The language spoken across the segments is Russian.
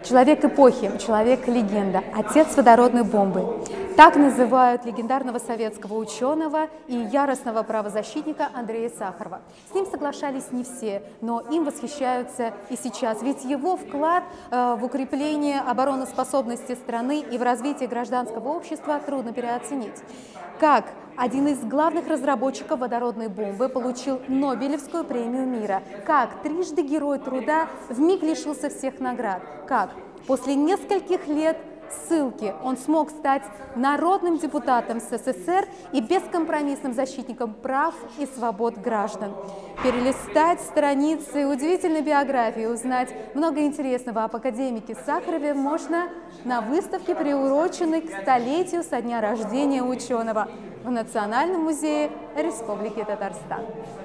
Человек эпохи, человек-легенда, отец водородной бомбы. Так называют легендарного советского ученого и яростного правозащитника Андрея Сахарова. С ним соглашались не все, но им восхищаются и сейчас. Ведь его вклад в укрепление обороноспособности страны и в развитие гражданского общества трудно переоценить. Как один из главных разработчиков водородной бомбы получил Нобелевскую премию мира? Как трижды Герой труда вмиг лишился всех наград? Как после нескольких лет ссылки он смог стать народным депутатом СССР и бескомпромиссным защитником прав и свобод граждан? Перелистать страницы удивительной биографии, узнать много интересного об академике Сахарове можно на выставке, приуроченной к столетию со дня рождения ученого в Национальном музее Республики Татарстан.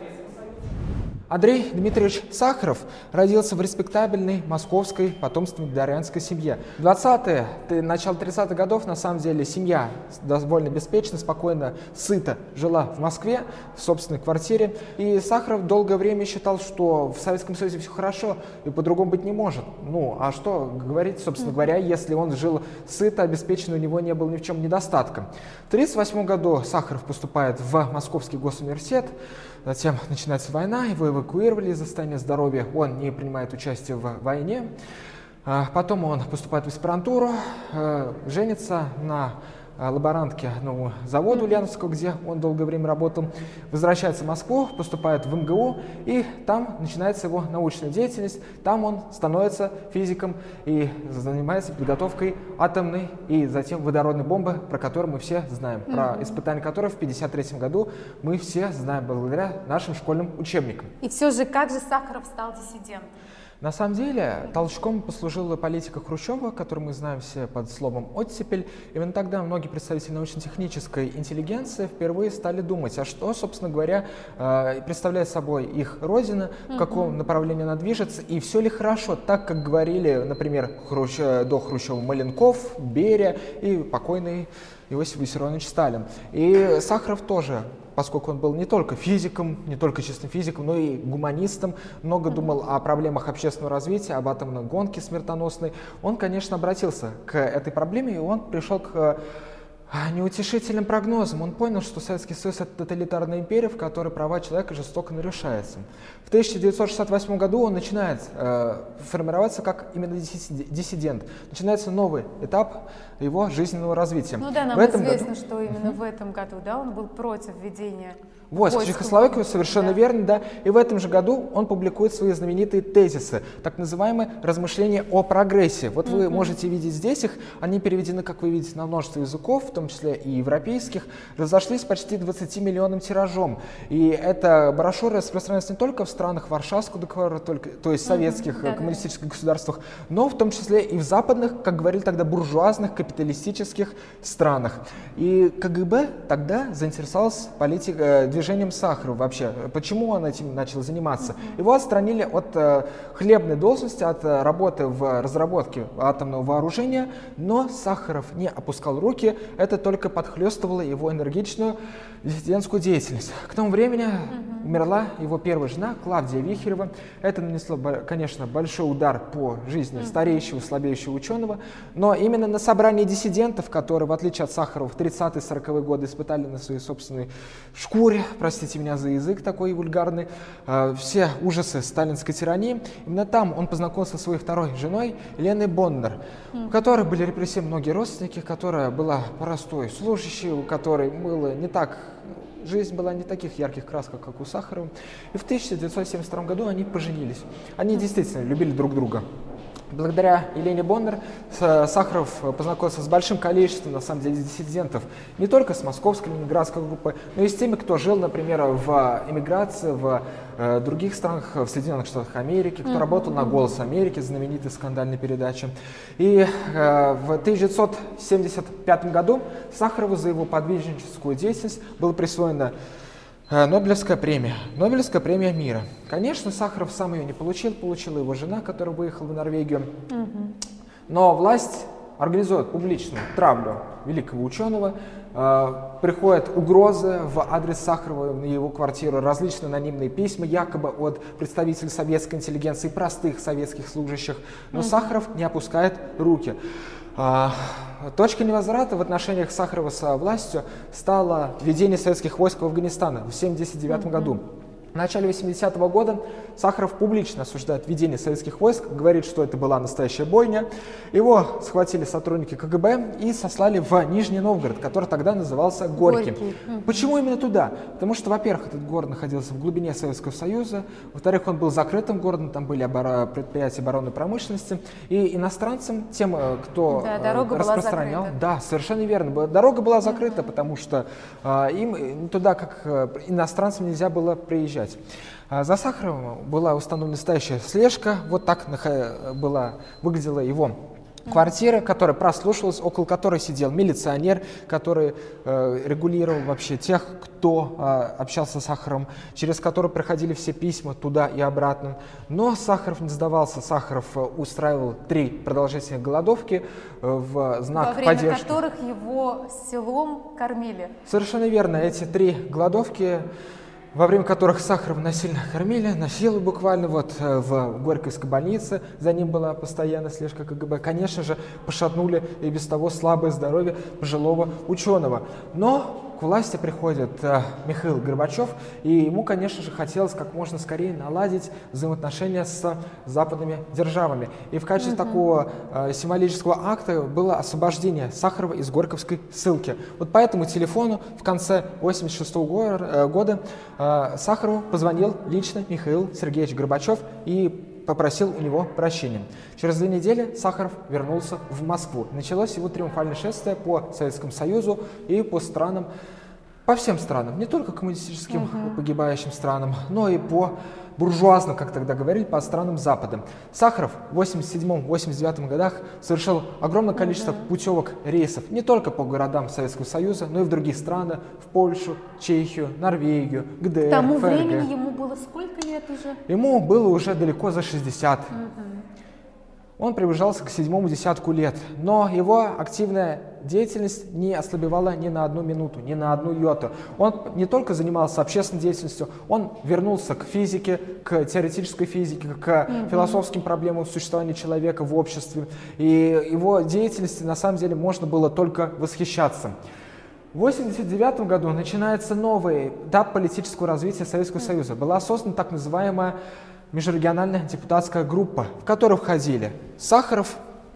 Андрей Дмитриевич Сахаров родился в респектабельной московской потомственной дворянской семье. В 20-е, начало 30-х годов, на самом деле, семья довольно беспечно, спокойно, сыто жила в Москве, в собственной квартире. И Сахаров долгое время считал, что в Советском Союзе все хорошо и по-другому быть не может. Ну, а что говорить, собственно говоря, если он жил сыто, обеспечен, у него не было ни в чем недостатка. В 1938 году Сахаров поступает в Московский госуниверситет. Затем начинается война, его эвакуировали из-за состояния здоровья, он не принимает участие в войне. Потом он поступает в аспирантуру, женится на лаборантке одного завода Ульяновского, где он долгое время работал, возвращается в Москву, поступает в МГУ, и там начинается его научная деятельность. Там он становится физиком и занимается подготовкой атомной и затем водородной бомбы, про которую мы все знаем, про испытания которой в 1953 году мы все знаем благодаря нашим школьным учебникам. И все же, как же Сахаров стал диссидентом? На самом деле, толчком послужила политика Хрущева, которую мы знаем все под словом «оттепель». Именно тогда многие представители научно-технической интеллигенции впервые стали думать, а что, собственно говоря, представляет собой их родина, в каком направлении она движется, и все ли хорошо, так как говорили, например, до Хрущева Маленков, Берия и покойный Иосиф Виссарионович Сталин. И Сахаров тоже, поскольку он был не только физиком, не только чистым физиком, но и гуманистом, много думал о проблемах общественного развития, об атомной гонке смертоносной, он, конечно, обратился к этой проблеме, и он пришел к неутешительным прогнозам. Он понял, что Советский Союз — это тоталитарная империя, в которой права человека жестоко нарушаются. В 1968 году он начинает формироваться как именно диссидент. Начинается новый этап его жизненного развития. Ну да, нам известно, что именно в этом году, да, он был против введения войск в Чехословакию, совершенно верно, да. И в этом же году он публикует свои знаменитые тезисы, так называемые размышления о прогрессе. Вот вы можете видеть здесь их, они переведены, как вы видите, на множество языков, в том числе и европейских, разошлись почти 20-миллионным тиражом. И эта брошюра распространяется не только в странах Варшавского договора, то есть советских коммунистических государствах, но в том числе и в западных, как говорили тогда, буржуазных капиталистических странах. И КГБ тогда заинтересовался движением Сахарова вообще. Почему он этим начал заниматься? Его отстранили от хлебной должности, от работы в разработке атомного вооружения, но Сахаров не опускал руки, это только подхлестывало его энергичную диссидентскую деятельность. К тому времени умерла его первая жена Клавдия Вихерева. Это нанесло, конечно, большой удар по жизни стареющего, слабеющего ученого, но именно на собрании диссидентов, которые, в отличие от Сахарова, в 30-40-е годы испытали на своей собственной шкуре, простите меня за язык такой вульгарный, все ужасы сталинской тирании, именно там он познакомился со своей второй женой Еленой Боннер, у которой были репрессированы многие родственники, которая была простой служащей, у которой было не так, жизнь была не таких ярких красках, как у Сахарова. И в 1972 году они поженились. Они действительно любили друг друга. Благодаря Елене Боннер Сахаров познакомился с большим количеством, на самом деле, диссидентов, не только с московской ленинградской группы, но и с теми, кто жил, например, в эмиграции в других странах, в Соединенных Штатах Америки, кто работал на «Голос Америки», знаменитой скандальной передаче. И в 1975 году Сахарову за его подвижническую деятельность была присвоена Нобелевская премия мира. Конечно, Сахаров сам ее не получил, получила его жена, которая выехала в Норвегию. Но власть организует публичную травлю великого ученого, приходят угрозы в адрес Сахарова на его квартиру, различные анонимные письма, якобы от представителей советской интеллигенции, простых советских служащих, но Сахаров не опускает руки. Точкой невозврата в отношениях Сахарова с властью стало введение советских войск в Афганистан в 1979 году. В начале 80-го года Сахаров публично осуждает введение советских войск, говорит, что это была настоящая бойня. Его схватили сотрудники КГБ и сослали в Нижний Новгород, который тогда назывался Горьким. Почему именно туда? Потому что, во-первых, этот город находился в глубине Советского Союза, во-вторых, он был закрытым городом, там были предприятия оборонной промышленности, и иностранцам, тем, кто распространял... Да, совершенно верно. Дорога была закрыта, потому что им туда, как иностранцам, нельзя было приезжать. За Сахаровым была установлена настоящая слежка. Вот так выглядела его квартира, которая прослушивалась, около которой сидел милиционер, который регулировал вообще тех, кто общался с Сахаровым, через который проходили все письма туда и обратно. Но Сахаров не сдавался. Сахаров устраивал 3 продолжительных голодовки в знак поддержки. Во время которых его селом кормили. Совершенно верно. Эти 3 голодовки, во время которых Сахарова насильно кормили, насиловали буквально в Горьковской больнице, за ним была постоянная слежка КГБ, конечно же, пошатнули и без того слабое здоровье пожилого ученого. Но к власти приходит Михаил Горбачев, и ему, конечно же, хотелось как можно скорее наладить взаимоотношения с западными державами. И в качестве такого символического акта было освобождение Сахарова из Горьковской ссылки. Вот по этому телефону в конце 1986 года Сахарову позвонил лично Михаил Сергеевич Горбачев и попросил у него прощения. Через 2 недели Сахаров вернулся в Москву. Началось его триумфальное шествие по Советскому Союзу и по странам, по всем странам, не только коммунистическим погибающим странам, но и по буржуазным, как тогда говорили, по странам Запада. Сахаров в 1987-1989 годах совершил огромное количество путевок рейсов не только по городам Советского Союза, но и в других страны, в Польшу, Чехию, Норвегию, ГДР, К тому ФРГ. времени ему было сколько лет уже? Ему было уже далеко за 60. Он приближался к 7-му десятку лет, но его активная деятельность не ослабевала ни на 1 минуту, ни на 1 йоту. Он не только занимался общественной деятельностью, он вернулся к физике, к теоретической физике, к философским проблемам существования человека в обществе. И его деятельности на самом деле можно было только восхищаться. В 1989 году начинается новый этап политического развития Советского Союза. Была создана так называемая межрегиональная депутатская группа, в которую входили Сахаров,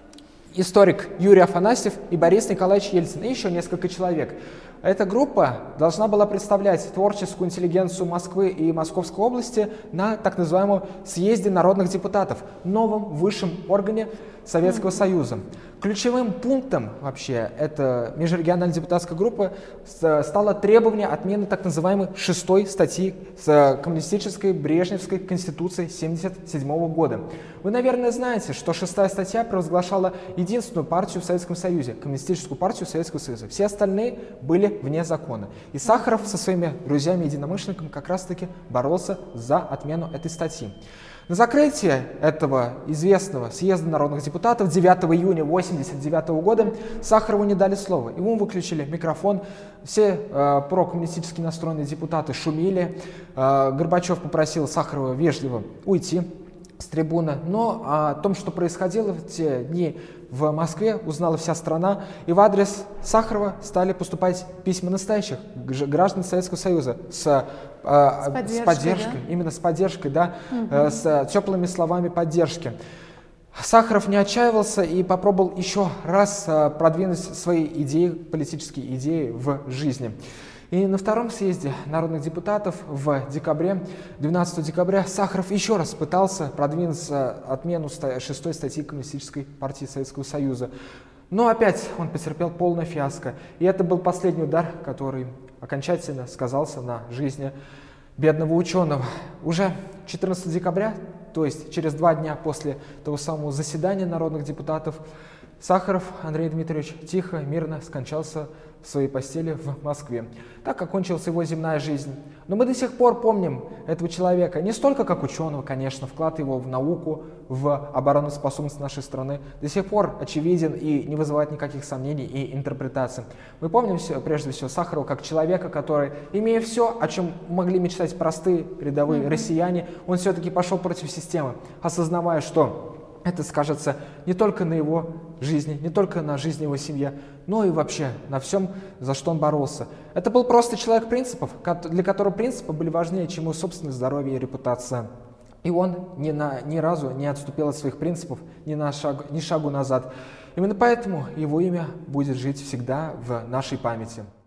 историк Юрий Афанасьев и Борис Николаевич Ельцин, и еще несколько человек. Эта группа должна была представлять творческую интеллигенцию Москвы и Московской области на так называемом съезде народных депутатов, новом высшем органе Советского Союза. Ключевым пунктом вообще этой межрегиональной депутатской группы стало требование отмены так называемой 6-й статьи с коммунистической Брежневской конституции 1977 года. Вы, наверное, знаете, что 6-я статья провозглашала единственную партию в Советском Союзе, коммунистическую партию Советского Союза. Все остальные были вне закона. И Сахаров со своими друзьями-единомышленниками как раз-таки боролся за отмену этой статьи. На закрытие этого известного съезда народных депутатов 9 июня 1989 года Сахарову не дали слова. Ему выключили микрофон, все прокоммунистически настроенные депутаты шумели. Горбачев попросил Сахарова вежливо уйти с трибуны. Но о том, что происходило в те дни в Москве, узнала вся страна, и в адрес Сахарова стали поступать письма настоящих граждан Советского Союза с поддержкой, да? Именно с поддержкой, да, с теплыми словами поддержки. Сахаров не отчаивался и попробовал еще раз продвинуть свои идеи, политические идеи в жизни. И на 2-м съезде народных депутатов в декабре, 12 декабря, Сахаров еще раз пытался продвинуть отмену 6-й статьи Коммунистической партии Советского Союза. Но опять он потерпел полное фиаско. И это был последний удар, который окончательно сказался на жизни бедного ученого. Уже 14 декабря, то есть через 2 дня после того самого заседания народных депутатов, Сахаров Андрей Дмитриевич тихо, мирно скончался в своей постели в Москве. Так окончилась его земная жизнь. Но мы до сих пор помним этого человека не столько как ученого, конечно, вклад его в науку, в обороноспособность нашей страны до сих пор очевиден и не вызывает никаких сомнений и интерпретаций. Мы помним прежде всего Сахарова как человека, который, имея все, о чем могли мечтать простые рядовые россияне, он все-таки пошел против системы, осознавая, что это скажется не только на его жизни, не только на жизни его семьи, но и вообще на всем, за что он боролся. Это был просто человек принципов, для которого принципы были важнее, чем его собственное здоровье и репутация. И он ни разу не отступил от своих принципов, ни шагу назад. Именно поэтому его имя будет жить всегда в нашей памяти.